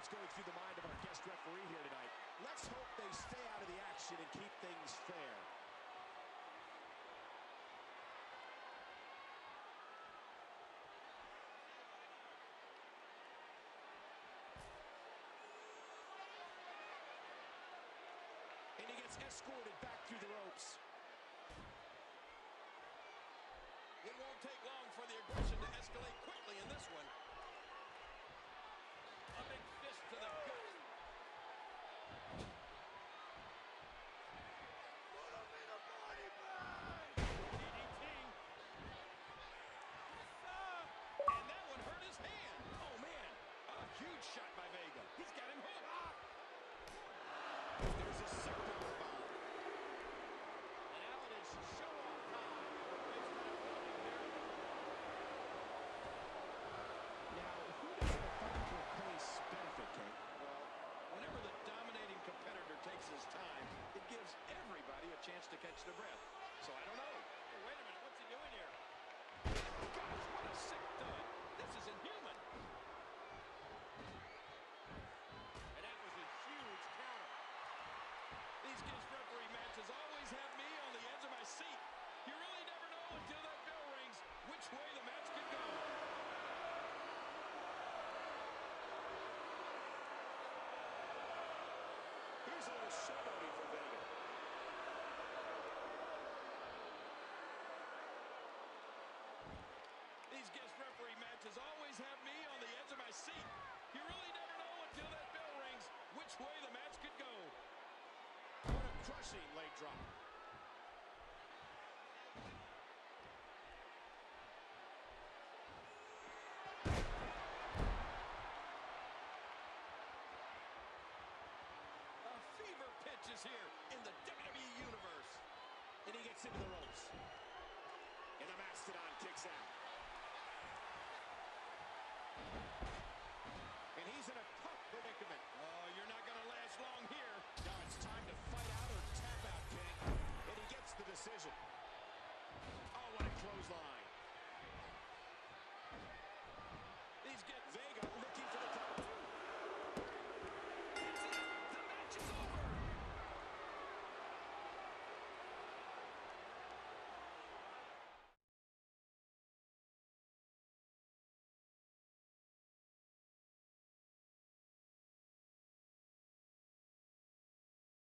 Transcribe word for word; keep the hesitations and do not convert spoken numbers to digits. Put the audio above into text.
what's going through the mind of our guest referee here tonight. Let's hope they stay out of the action and keep things fair. And he gets escorted back through the ropes. It won't take long for the aggression to escalate quickly in this one. A big fist to the gut. Put him in a body bag! D D T. And that one hurt his hand. Oh, man. A huge shot by Vega. He's got him hooked. There's a second bomb. And now it is show-off time. Now, who does the fight pace benefit, Kate? Well, whenever the dominating competitor takes his time, it gives everybody a chance to catch their breath. So I don't know. Hey, wait a minute. What's he doing here? Gosh, what a sick thud. This is inhuman. And that was a huge counter. These guest referee matches always have me on the edge of my seat. You really never know until that bell rings which way the match could go. Here's a little showboating from Vega. These guest referee matches always have me on the edge of my seat. You really never know until that bell rings which way the match could go. What a crushing leg drop. A fever pitch is here in the W W E Universe. And he gets into the ropes. And the Mastodon kicks out. And he's in a tough predicament. Oh, you're not going to last long here. Now it's time to fight out or tap out, King. And he gets the decision.